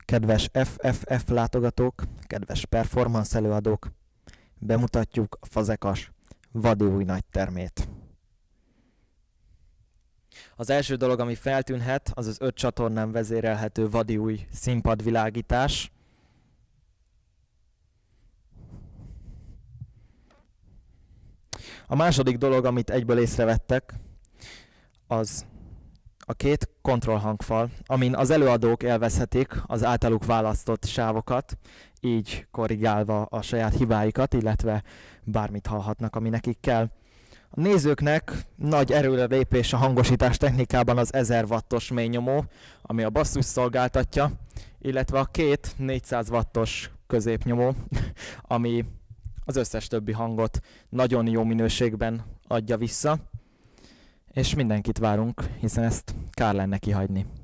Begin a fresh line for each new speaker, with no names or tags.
Kedves FFF látogatók, kedves performance előadók, bemutatjuk a Fazekas vadi új nagytermét. Az első dolog, ami feltűnhet, az az 5 csatornán vezérelhető vadi új színpadvilágítás. A második dolog, amit egyből észrevettek, az a 2 kontrollhangfal, amin az előadók élvezhetik az általuk választott sávokat, így korrigálva a saját hibáikat, illetve bármit hallhatnak, ami nekik kell. A nézőknek nagy erőrelépés a hangosítás technikában az 1000 wattos mélynyomó, ami a basszus szolgáltatja, illetve a 2 400 wattos középnyomó, ami az összes többi hangot nagyon jó minőségben adja vissza. És mindenkit várunk, hiszen ezt kár lenne kihagyni.